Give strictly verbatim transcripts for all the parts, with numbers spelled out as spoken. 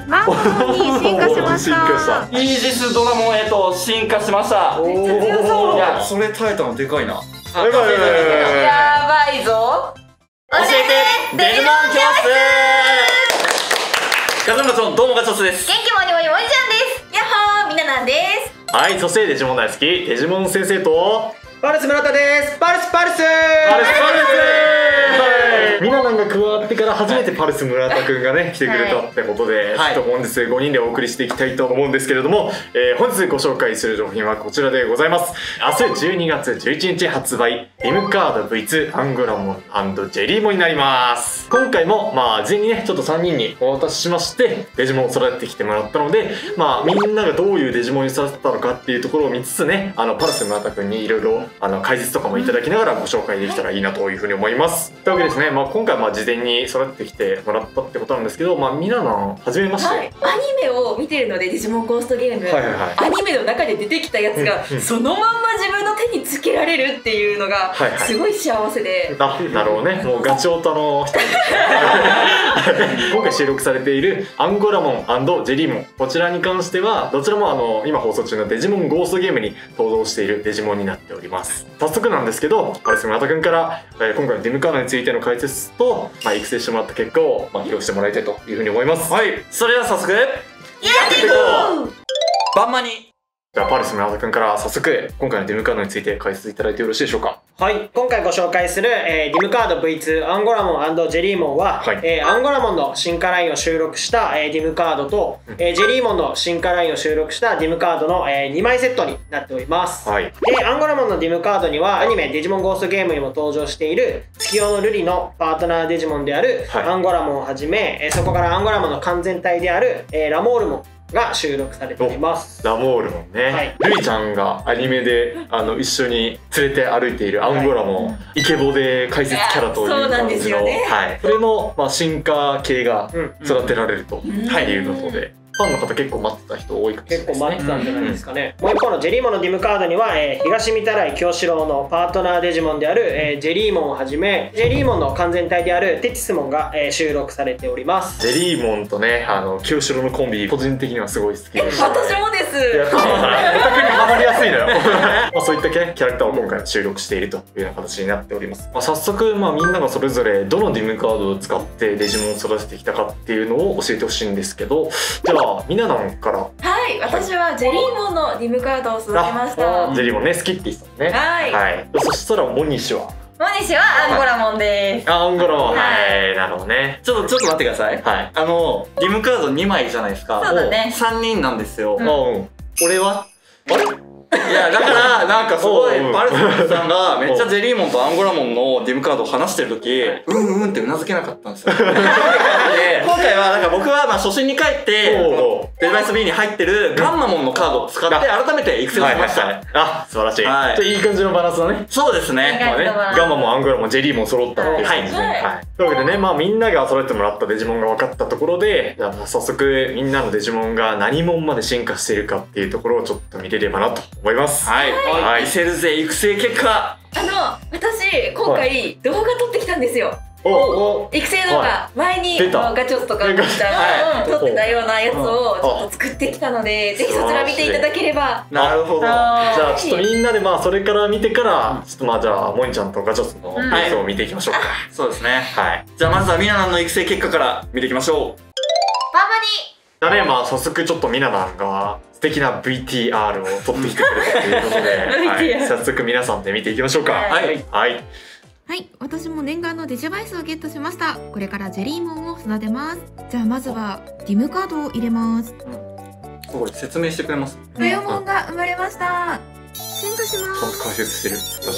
マンモーに進化しました。 イージスドラモンへと進化しました。 めっちゃ強そう。 いや、 それ耐えたのでかいな。 やばいやばいぞ。教えてデジモン教室。風村さん、どうもガチョスです。 元気もりもりもりちゃんです。やっほー、みななんです。 はい、そしてデジモン大好きデジモン先生とパルス村田です。パルスパルス。 パルスパルス。みななんが加わってから初めてパルス村田くんがね来てくれたってことで、 はい、 ちょっと本日ごにんでお送りしていきたいと思うんですけれども、えー、本日ご紹介する商品はこちらでございます。明日じゅうにがつじゅういちにち発売、リムカード ブイツー アンゴラモン&ジェリーモンになります。今回もまあ事前にねちょっとさんにんにお渡ししましてデジモンを育ててきてもらったので、まあみんながどういうデジモンに育てたのかっていうところを見つつね、あのパルス村田くんにいろいろあの解説とかもいただきながらご紹介できたらいいなというふうに思います。というわけですね、まあ、今回はまあ事前に育ててきてもらったってことなんですけど、まあみななんはじめまして、 はい、アニメを見てるのでデジモンゴーストゲーム、 はいはいはい、 アニメの中で出てきたやつが、うんうん、そのまんま自分の手につけられるっていうのがすごい幸せで、 はいはい、あ、なるほどね、もうガチオタの人今回収録されているアンゴラモン&ジェリーモン、こちらに関してはどちらもあの今放送中のデジモンゴーストゲームに登場しているデジモンになっております。早速なんですけど、パルス村田くんから、えー、今回のディムカードについての解説と、まあ、育成してもらった結果を、まあ、披露してもらいたいというふうに思います。 はい、それでは早速やっていこう。バンマに。 じゃあパルス村田くんから早速今回のディムカードについて解説いただいてよろしいでしょうか。 はい、今回ご紹介する、えー、ディムカード ブイツー アンゴラモン&ジェリーモンは、はい、えー、アンゴラモンの進化ラインを収録した、えー、ディムカードと、うん、えー、ジェリーモンの進化ラインを収録したディムカードの、えー、にまいセットになっております。はい、でアンゴラモンのディムカードにはアニメデジモンゴーストゲームにも登場している月夜の瑠璃のパートナーデジモンである、はい、アンゴラモンをはじめ、えー、そこからアンゴラモンの完全体である、えー、ラモールモンが収録されております。 ラモールモンね、はい、ルイちゃんがアニメであの一緒に連れて歩いているアンゴラモン、はい、イケボで解説キャラという感じの、ね、はい、それの、まあ、進化系が育てられるということで、うん、ファンの方結構待ってた人多いかもしれないですね。結構待ってたんじゃないですかね。うん、もう一方のジェリーモンのディムカードには、えー、東御手洗清志郎のパートナーデジモンである、えー、ジェリーモンをはじめジェリーモンの完全体であるテティスモンが、えー、収録されております。ジェリーモンとね、あの清志郎のコンビ個人的にはすごい好きで、 私もです。 いや、オタクにハマりやすいのよ。まあそういったキャラクターを今回収録しているというような形になっております。まあ、早速、まあ、みんながそれぞれどのディムカードを使ってデジモンを育ててきたかっていうのを教えてほしいんですけど、じゃあみななんから。 はい、私はジェリーモンのディムカードを育てました。 ジェリーモンね、好きって言ってたね。 はい、はい、 そしたらモニシはモニシはアンゴラモンです。 あ、アンゴラモン、はい、なるほどね。 ちょっとちょっと待ってください。はい、あのディムカードにまいじゃないですか。 そうだね。 さんにんなんですよ。 うん、 俺はあれいやだからなんかすごいパルスさんがめっちゃジェリーモンとアンゴラモンのディムカードを話してる時うんうんってうなずけなかったんですよ。今回はなんか僕はまあ初心に帰ってデバイス B に入ってるガンマモンのカードを使って改めて育成をしました。 あ、素晴らしい。はい、いい感じのバランスだね。 そうですね。 ガンマモン、アンゴラモン、ジェリーモン揃ったっていう感じで。というわけでね、まあみんなが揃えてもらったデジモンが分かったところで、じゃあ早速みんなのデジモンが何モンまで進化しているかっていうところをちょっと見れればなと思います。 はい。はい、見せるぜ育成結果。 あの私今回動画撮ってきたんですよ。お育成動画、前にガチョスとか撮ってたようなやつをちょっと作ってきたので、ぜひそちら見ていただければ。 なるほど。じゃあちょっとみんなでまあそれから見てからちょっとまあじゃあモニちゃんとガチョスの様子を見ていきましょうか。 そうですね。はい。じゃあまずはみななんの育成結果から見ていきましょう。 バンバに。 じゃあね、まあ早速ちょっとみななんが素敵な ブイティーアール を撮ってきてくれたということで、はい、早速皆さんで見ていきましょうか。はいはいはい、私も念願のデジバイスをゲットしました。これからジェリーモンを育てます。じゃあまずはディムカードを入れます。 すごい説明してくれます。 ブヨモンが生まれました。進化します。 ちゃんと解説してる。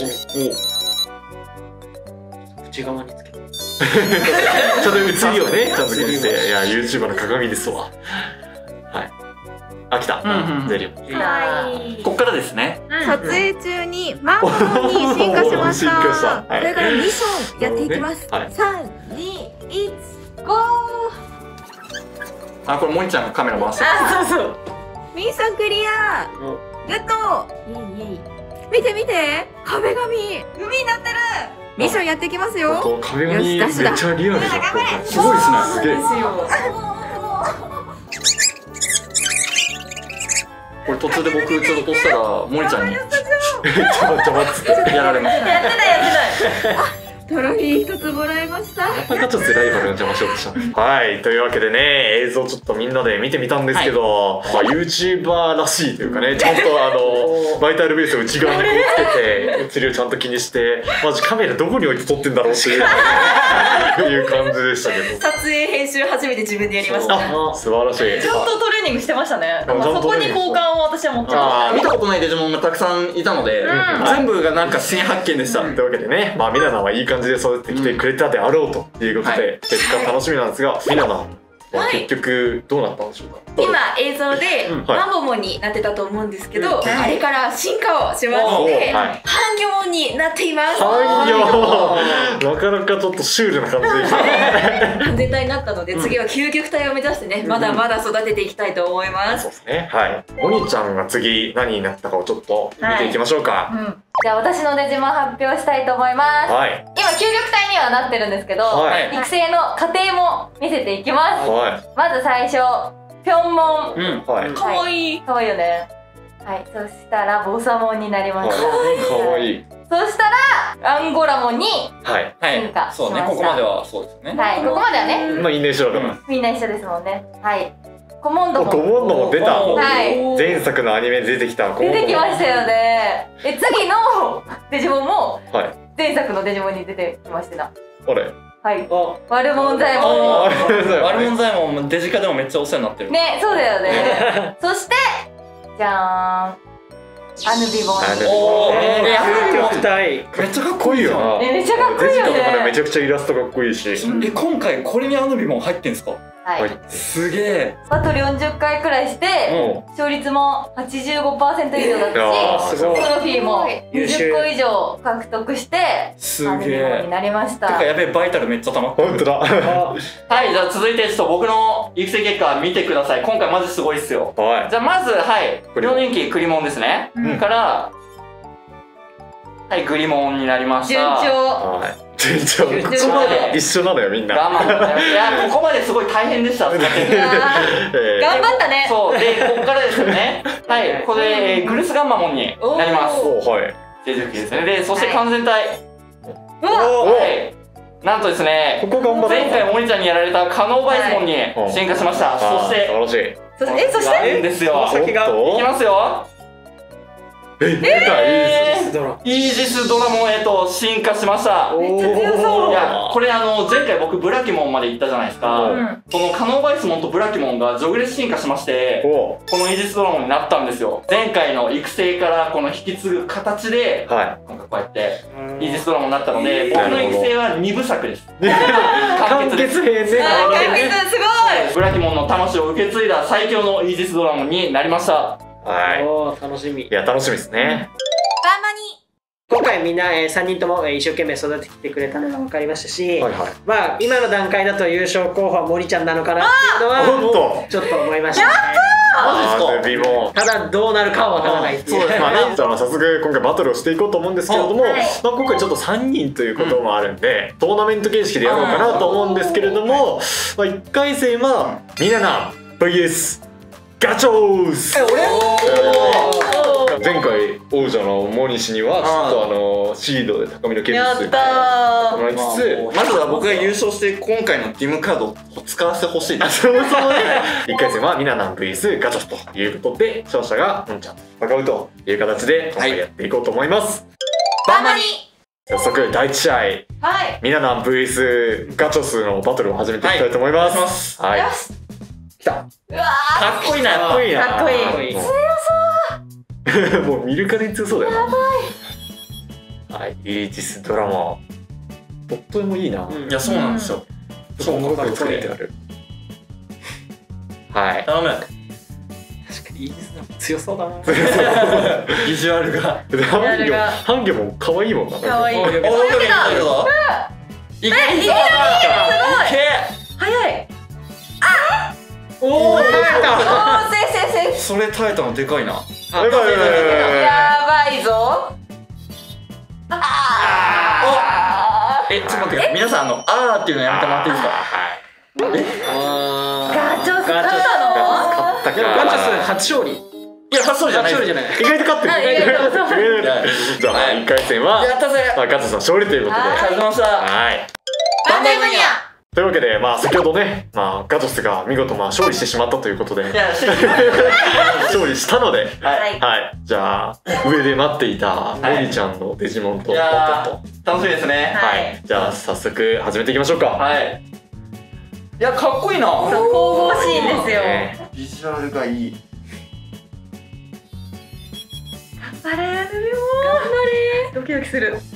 おお。内側につけて。 ちゃんと映りをね、ちゃんと気にして、いや ユーチューバー の鏡ですわ。はい。あ、来た。ゼリー。 はい。 こっからですね。 撮影中にマンモンに進化しました。これからミッションやっていきます。さん、に、いち、ゴー。 あ、これモニちゃんがカメラ回して。 あ、そうそう。 ミッションクリア。ゲット。見て見て、壁紙。海になってる。ミッションやっていきますよ。 壁紙めっちゃリアルじゃん。 すごいですね。すげえ。 これ途中で僕ちょっと押したら森ちゃんにちょっと待ってやられました。 やってないやってないトロフィー一つもらいました。 またガチャスライバルの邪魔しようとしたはいというわけでね映像ちょっとみんなで見てみたんですけど、まあ YouTuber らしいというかねちゃんとあのバイタルベースを内側にこうつけて映りをちゃんと気にしてマジカメラどこに置いて撮ってんだろうっていういう感じでしたけど撮影編集初めて自分でやりましたねあ素晴らしいちゃんとトレーニングしてましたね。 ちゃんとそこに好感を私は持ってまあー見たことないデジモンがたくさんいたので、 うん全部がなんか新発見でした。 というわけでね、まあ、みななはいい感じで育ててきてくれたであろうということで、 はい結果楽しみなんですが、みななははい結局どうなったんでしょうか。 今映像でうんはいマンボモンになってたと思うんですけど、 うんあれから進化をしまおして、 ーはい半魚モンになっています。 はいよなかなかちょっとシュールな感じでした完全体になったので、次は究極体を目指してね、まだまだ育てていきたいと思います。 そうですね。はい。お兄ちゃんが次何になったかをちょっと見ていきましょうか。 うん、じゃあ私のデジモン発表したいと思います。 はい。 今究極体にはなってるんですけど、 はい育成の過程も見せていきます。 はまず最初ピョンモン、 うん。 い。はい。 かわいいかわいいよね。はい、そしたらボサモンになりました。 かわいい。 そしたらアンゴラモンに、 はい。 進化そうね、 しましたここまではそうですね。 はい、ここまではね、 まあいいねしろだな。 みんな一緒ですもんね。はい、コモンドおコもモンドも出た。 はい前作のアニメで出てきたコモンド。 出てきましたよね。え、次のデジモンもはい。 前作のデジモンに出てきましてな。 あれ。 はい、 あワルモンザイモン。 あれだよね。 ワルモンザイモンデジカでもめっちゃお世話になってる。 ね、そうだよね。そしてじゃーん、アヌビボン。 アヌビおー、 えーえ究極体めっちゃかっこいいよな。 え、めっちゃかっこいいよデジカとかねめね。 ちゃくちゃイラストかっこいいし。 え、今回これにアヌビモン入ってんすか？ はい、 はい。 すげえ。 バトルよんじゅっかいくらいして、 も勝率も はちじゅうごパーセント 以上だっう。いやたし、 ーすごい。 トロフィーも優秀にじゅっこ以上獲得して、 すアヌビげえ。 ボンになりました。 てかやべえ、バイタルめっちゃ溜まってる。 本当だ。 あはい、じゃあ続いてちょっと僕の育成結果見てください。今回マジすごいっすよ。 はじゃあまず、はい、 クリモンよん人気クリモンですね。 うんから、はい、グリモンになりました。 順調。 い。はい。順調。ここまで一緒なのよみんな。 我慢だよ。いや、ここまですごい大変でした。 いやーえー頑張ったね。 そう、で、ここからですよね。はい、これ、えーグルスガンマモンになります。 おーはい。 デジュキですね。で、そして完全体。 うわ、 おはい。なんとですね、 ここ頑張った。 前回モニちゃんにやられたカノーバイスモンにはい進化しました。 あーそして、 素晴らしい。 そしてえ、そしてあるんですよ。 先がおっといきますよ。 え、出た、いいです。 ドライージスドラモンへと進化しました。 めっちゃ強そういや、これあの、前回僕ブラキモンまで行ったじゃないですか。 うんこのカノーバイスモンとブラキモンがジョグレス進化しまして、 おこのイージスドラモンになったんですよ。前回の育成からこの引き継ぐ形で、 は今回こうやってイージスドラモンになったので、 うん僕の育成はに部作です。 い。 完完結です。 結編ね。 あー、完結すごい。 ブラキモンの魂を受け継いだ最強のイージスドラモンになりました。 はい。 おー楽しみいや、楽しみですね。 バンマニ。 今回みんな、えー、さんにんとも、えー一生懸命育ててきてくれたのが分かりましたし、 はいはい。 まあ今の段階だと優勝候補は森ちゃんなのかなっていうのほんとはちょっと思いましたね。 マジですか？ ビボン。 ただどうなるかは分からないっていう。 そうですまあね、じゃあ早速今回バトルをしていこうと思うんですけれども、 はいまあ、今回ちょっとさんにんということもあるんで、トーナメント形式でやろうかなと思うんですけれども、まあ、いっかい戦はみなな ブイエス ガチョーズ。前回王者のモニシにはちょっとあのシードで高みの剣やっ術たー。 もらいつつ、 まずは僕が優勝して今回のディムカードを使わせてほしいであ、 す。 そもそもね、いっかい戦はみなな ブイエス ガチョスということで、勝者がのんちゃん戦うという形で今回やっていこうと思います。 バンマニ。 早速第一試合、 はい。 みなな ブイエス ガチョスのバトルを始めていきたいと思います。 お願いしますはい。 よし。 来た。 うわかっこいいな、やっぱかっこいいな。 かっこいいかっこいい強そう。もう見るからに強そうだよな。やばい。はい、イージスドラマ。とってもいいな。 うんいや、そうなんですよ。そう、 音楽かっこいい作ってある。はい。 頼む。 確かにいいですね。強そうだな。 ビジュアルが。 でハンギョやるがハンギョも可愛いもんな。 かわいい。 おー、 泳げた。 いけぞ。いけるぞ。 いけたいけ。 早い。 おお、耐えた。 おー、せいせいせい。 それ耐えたのでかいな。 やばいやばいやばいややばいぞ。あえ、ちょっと待って、皆さん、あの、あーっていうのやめてもらっていいですか？ はい。 ー。ガチョス勝ったの？ 勝ったか。 でもガチャス初勝利。 いや勝利じゃない勝利じゃない意外と勝ってる。 意外とそう意外とじゃあいっかい戦はやったぜ。 まあガチョさん勝利ということで。 ありがとうございました。 はい。 バンダイマニア。 というわけで、まあ、先ほどね、まあ、ガチョスが見事まあ勝利してしまったということで、 いやしてし勝利したので、 はいはい、じゃあ上で待っていたモニちゃんのデジモンといバやトと、 ー楽しみですね。 はい、 はいじゃあ早速始めていきましょうか。 はい。いやかっこいいな。 そう神々しいんですよ。 ねビジュアルがいい。 頑張れ、ルビオ。頑張れ。ドキドキする。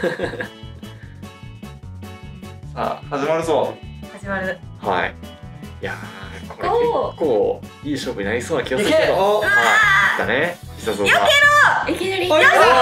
さあ始まるぞ。 始まる。 はい。いやー、これ結おー構いい勝負になりそうな気がするけいけど。はい。だね。久々さん。 いきなり。 よ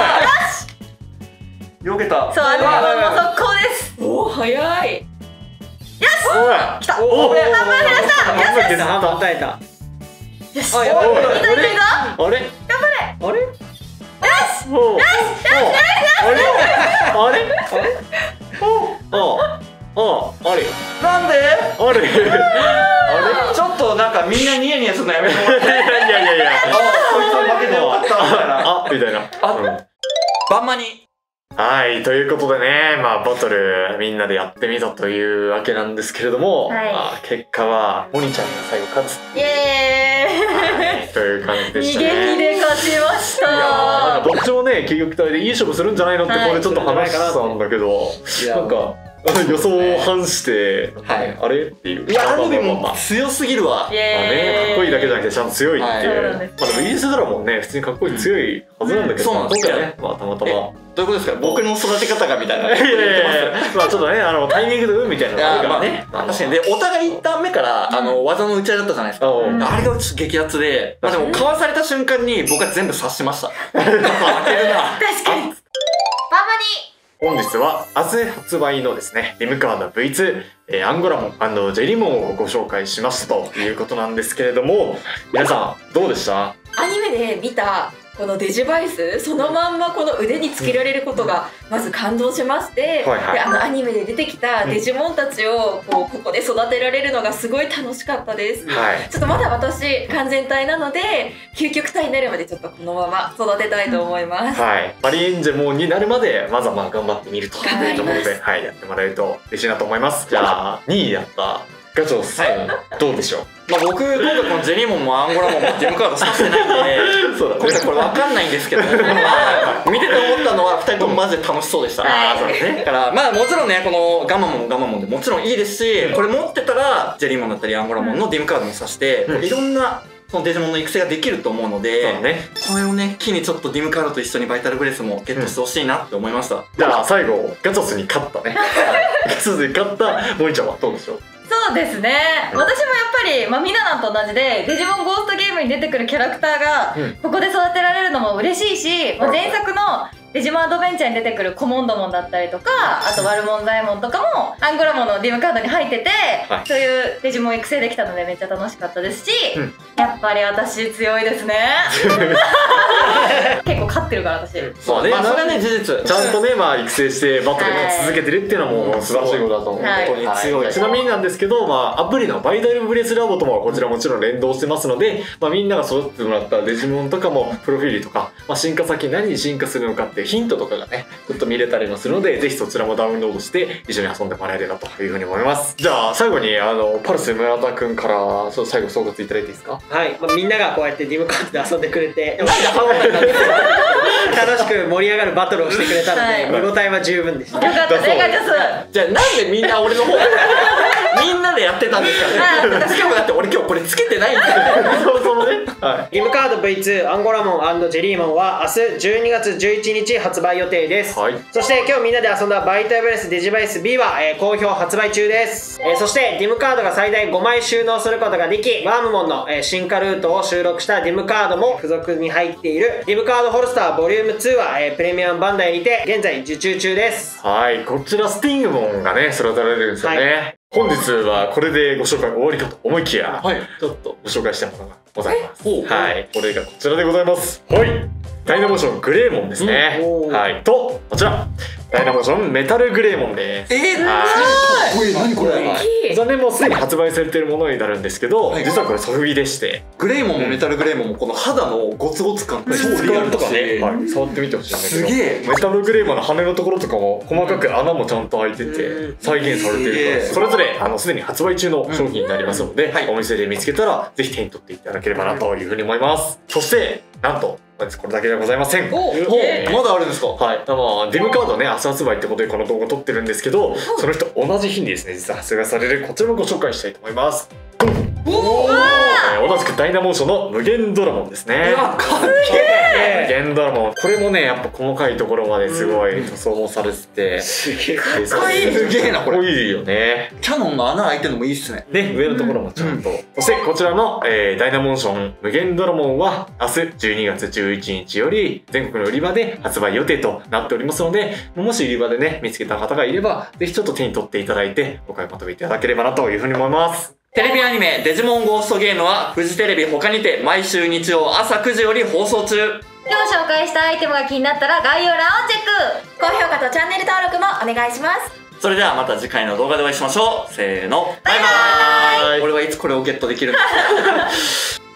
けた。 そう、あのうわもう速攻です。おお、早い。 おい。 来た。 おお。 俺半分半削った。 分耐えた。 よし。 あ、やばい。 おいいたいたいた。 あれ？ あれ？ およし。よし。あれ？あれ？おお。おあれ。 なんで？ あれ。あちょっとなんかみんなニヤニヤするのやめてもらって。 れ。いやいやいや。 あ、こいつ負けてよかったみたいな。 あみたいな。 あうんバンマに。 はい、ということでね、まあバトルみんなでやってみたというわけなんですけれども、 はいまあ、結果はモニちゃんが最後勝つイエーイ。 という感じでした逃げね。 切で勝ちましいやーなんた。 かどっちもね、究極体でいい勝負するんじゃないのってここでちょっと話したんだけど、なんか予想を反して、 はいあれっていう。 いや、あのでまあまあまあまあも強すぎるわイ。 まあね、 エーイ。 かっこいいだけじゃなくてちゃんと強いっていう、 はいそうなんですまあでもイギリスドラゴンね普通にかっこいい強いはずなんだけど、 そうなんですよ今回ね、まあたまたまえどういうことですか？僕の育て方がみたいな。 いやいやいやまあちょっとね、あのタイミングで運みたいなのがあるからね。 まあ確かに。で、お互い一旦目から、あの、技の打ち合いだったじゃないですか。 あうんあれがちょっと激アツで、まあでも、かわされた瞬間に僕は全部察しました。負けるな。 確かに。バンマ本日は明日発売のですね、リムカード ブイツー、えーアンゴラモン&ジェリモンをご紹介しましたということなんですけれども、皆さんどうでした？ アニメで見たこのデジバイスそのまんまこの腕につけられることがまず感動しまして、 はいはいであのアニメで出てきたデジモンたちをこうここで育てられるのがすごい楽しかったです。 はい。 ちょっとまだ私完全体なので究極体になるまでちょっとこのまま育てたいと思います。 はい。マリエンジェモンになるまで、まずはまあ頑張ってみると頑張りますいうところで、はい、やってもらえると嬉しいなと思います。じゃあ、にいやったガチョウさん、どうでしょう？ まあ僕、今回このジェリーモンもアンゴラモンもジムカードさせてないんで、 そうだね今回これわかんないんですけど、まあ見てて思ったのはふたりともマジで楽しそうでした。 はいあーそうですね。だから、まあもちろんね、このガンマモンもガンマモンでもちろんいいですし、これ持ってたら、ジェリーモンだったりアンゴラモンのディムカードにさして、 うんいろんなそのデジモンの育成ができると思うので、 そうだね。 これをね、機にちょっとディムカードと一緒にバイタルブレスもゲットしてほしいなって思いました。 じゃあ、最後、ガチョスに勝ったね。ガチョスに勝ったモイちゃんはどうでしょう？ そうですね、私もやっぱり、まあ、みななんと同じでデジモンゴーストゲームに出てくるキャラクターがうんここで育てられるのも嬉しいし、まあ、前作のデジモンアドベンチャーに出てくるコモンドモンだったりとか、あとワルモンザイモンとかもアンゴラモンのディムカードに入ってて、 はいそういうデジモン育成できたのでめっちゃ楽しかったですし、 うんやっぱり私強いですね結構勝ってるから私。 そうね。 まあそれはね、事実。 ちゃんとね、まあ育成してバトルが続けてるっていうのはもう素晴らしいことだと思う。 はい本当に強い。 ちなみになんですけど、まあ、アプリのバイタルブレスラボともこちらもちろん連動してますので、まあ、みんなが育ててもらったデジモンとかもプロフィールとか、まあ、進化先何に進化するのかっていうヒントとかがねちょっと見れたりもするので、ぜひそちらもダウンロードして一緒に遊んでもらえればというふうに思います。じゃあ最後にあのパルス村田くんからちょっと最後総括いただいていいですか？ はい、まあ、みんながこうやってディムカードで遊んでくれてなんでハワイなんですか？ 楽しく盛り上がるバトルをしてくれたので、 はい見応えは十分でした。 よかったねガチャス。 じゃあなんでみんな俺の方みんなでやってたんですからね。しかもだって俺今日これつけてないんだよ。 そもそもね。はディムカード ブイツー アンゴラモン&ジェリーモンは明日じゅうにがつじゅういちにち発売予定です。 はい。 そして今日みんなで遊んだバイタルブレスデジバイス B は、えー好評発売中です、えーそしてディムカードが最大ごまい収納することができ、ワームモンの、えー進化ルートを収録したディムカードも付属に入っているディムカードホルスターボリュームツーは、えープレミアムバンダイにて現在受注中です。 はい、こちらスティングモンがね育てられるんですよね、 は本日はこれでご紹介終わりかと思いきや、 はいちょっとご紹介したものがございます。 ほうはい、これがこちらでございます。はい、 ダイナモーショングレーモンですね、 うん、 はいとこちらダイナモーションメタルグレーモンです。 えー、 はいかっこいい。何これ。 残念もうすでに発売されているものになるんですけど、はい、実はこれソフビでして、 グレーモンもメタルグレーモンもこの肌のゴツゴツ感って超リアルだし、ね、 はい、触ってみてほしいんだけど、 すげえ。 メタルグレーモンの羽のところとかも細かく穴もちゃんと開いてて再現されているから、それぞれあのすでに発売中の商品になりますので、はい、お店で見つけたらぜひ手に取っていただければなというふうに思います。そしてなんとこれだけではございません。 おえー、まだあるんですか。 はい、まあディムカードね明日発売ってことでこの動画撮ってるんですけど、その人同じ日にですね実は発売されるこちらもご紹介したいと思います。おお、同じくダイナモーションの無限ドラモンですね。 うわかっけえ。 無限ドラモン、これもねやっぱ細かいところまですごい塗装もされててすげえかっこいい。すげえなこれ。 かっこいいよね。 キャノンの穴開いてるのもいいっすね。 ね、上のところもちゃんと、うん、そしてこちらの、えー、ダイナモーション無限ドラモンは明日じゅうにがつじゅういちにちより全国の売り場で発売予定となっておりますので、もし売り場でね見つけた方がいればぜひちょっと手に取っていただいてお買い求めいただければなというふうに思います。 テレビアニメデジモンゴーストゲームはフジテレビ他にて毎週日曜朝くじより放送中。 今日紹介したアイテムが気になったら概要欄をチェック。 高評価とチャンネル登録もお願いします。 それではまた次回の動画でお会いしましょう。せーの、 バイバーイ。 俺はいつこれをゲットできるんですか。